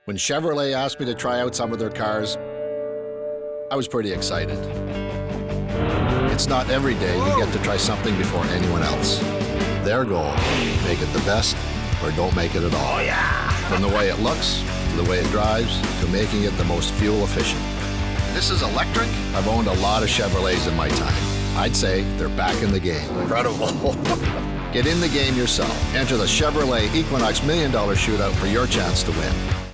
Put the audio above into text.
When Chevrolet asked me to try out some of their cars, I was pretty excited. It's not every day we get to try something before anyone else. Their goal, make it the best or don't make it at all. Oh yeah! From the way it looks, to the way it drives, to making it the most fuel efficient. This is electric. I've owned a lot of Chevrolets in my time. I'd say they're back in the game. Incredible. Get in the game yourself. Enter the Chevrolet Equinox $1 Million Shootout for your chance to win.